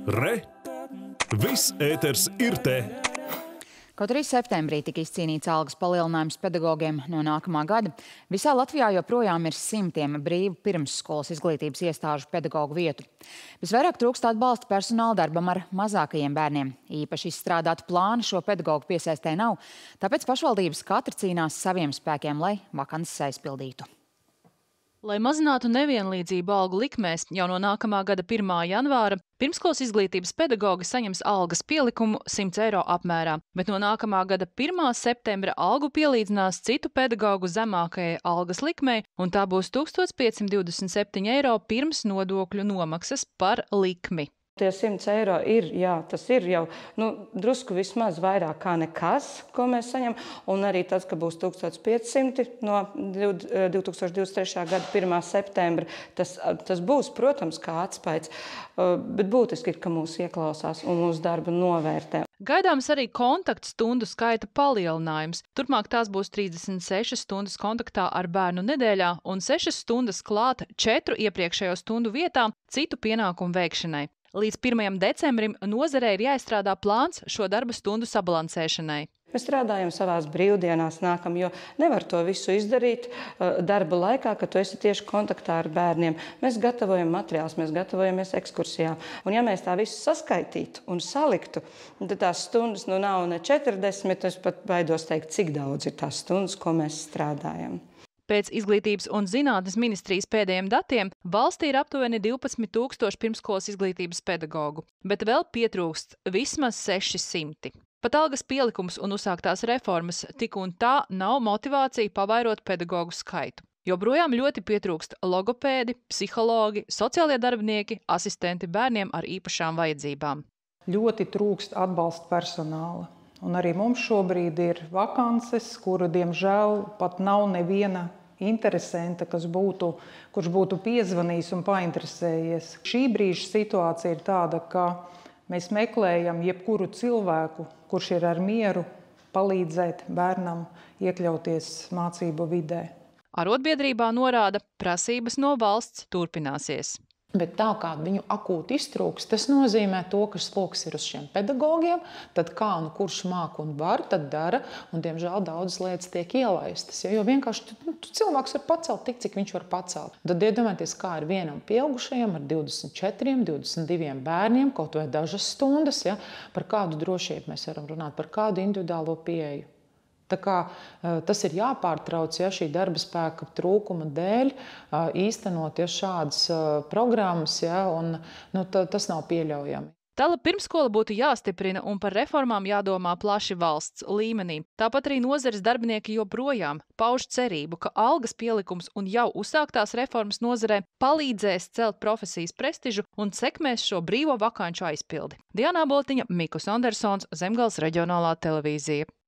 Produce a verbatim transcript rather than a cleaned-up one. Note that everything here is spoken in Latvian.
Re! Viss ēters ir te! Kaut arī septembrī tika izcīnīts algas palielinājums pedagogiem no nākamā gada, visā Latvijā joprojām ir simtiem brīvu pirmsskolas izglītības iestāžu pedagogu vietu. Visvairāk trūkst atbalsta personāla darbam ar mazākajiem bērniem. Īpaši izstrādātu plānu šo pedagogu piesaistē nav, tāpēc pašvaldības katra cīnās saviem spēkiem, lai vakances aizpildītu. Lai mazinātu nevienlīdzību algu likmēs, jau no nākamā gada pirmā janvāra pirmskolas izglītības pedagogi saņems algas pielikumu simts eiro apmērā, bet no nākamā gada pirmā septembra algu pielīdzinās citu pedagogu zemākajai algas likmei, un tā būs tūkstoš piecsimt divdesmit septiņi eiro pirms nodokļu nomaksas par likmi. Tie simts eiro ir, jā, tas ir jau nu, drusku vismaz vairāk kā nekas, ko mēs saņem, un arī tas, ka būs tūkstoš piecsimt no divi tūkstoši divdesmit trešā gada pirmā septembra, tas, tas būs, protams, kā atspaids, bet būtiski ir, ka mūs ieklausās un mūsu darbu novērtē. Gaidāms arī kontaktstundu skaita palielinājums. Turpmāk tās būs trīsdesmit sešas stundas kontaktā ar bērnu nedēļā un sešas stundas klāt četru iepriekšējo stundu vietām citu pienākumu veikšanai. Līdz pirmajam decembrim nozarei ir jāizstrādā plāns šo darba stundu sabalansēšanai. Mēs strādājam savās brīvdienās nākam, jo nevar to visu izdarīt darba laikā, kad tu esi tieši kontaktā ar bērniem. Mēs gatavojam materiālus, mēs gatavojamies ekskursijām. Un ja mēs tā visu saskaitītu un saliktu, tad tās stundas nu nav ne četrdesmit, es pat baidos teikt, cik daudz ir tās stundas, ko mēs strādājam. Pēc Izglītības un zinātnes ministrijas pēdējiem datiem valstī ir aptuveni divpadsmit tūkstoši pirmskolas izglītības pedagogu, bet vēl pietrūkst vismaz seši simti. Pat algas pielikums un uzsāktās reformas tik un tā nav motivācija pavairot pedagogu skaitu. Joprojām ļoti pietrūkst logopēdi, psihologi, sociālie darbinieki, asistenti bērniem ar īpašām vajadzībām. Ļoti trūkst atbalsta personāla. Un arī mums šobrīd ir vakances, kuru, diemžēl, pat nav neviena interesanta, kas būtu, kurš būtu piezvanījis un painteresējies. Šī brīža situācija ir tāda, ka mēs meklējam jebkuru cilvēku, kurš ir ar mieru palīdzēt bērnam iekļauties mācību vidē. Arotbiedrībā norāda, prasības no valsts turpināsies. Bet tā kā viņu akūti iztrūks, tas nozīmē to, ka sloks ir uz šiem pedagogiem, tad kā un kurš māk un var, tad dara, un diemžēl daudzas lietas tiek ielaistas. Ja? Jo vienkārši nu, cilvēks var pacelt tik, cik viņš var pacelt. Tad iedomājieties, kā ir vienam pieaugušajam ar divdesmit četriem, divdesmit diviem bērniem, kaut vai dažas stundas, ja? Par kādu drošību mēs varam runāt, par kādu individuālo pieeju. Tā kā tas ir jāpārtrauc, ja šī darba spēka trūkuma dēļ īstenot ja šādas programmas, ja, un nu, tas nav pieļaujami. Tala pirmskola būtu jāstiprina un par reformām jādomā plaši valsts līmenī. Tāpat arī nozares darbinieki joprojām pauž cerību, ka algas pielikums un jau uzsāktās reformas nozarē palīdzēs celt profesijas prestižu un sekmēs šo brīvo vakanču aizpildi. Diana Boltiņa, Mikls Andersons, Zemgales reģionālā televīzija.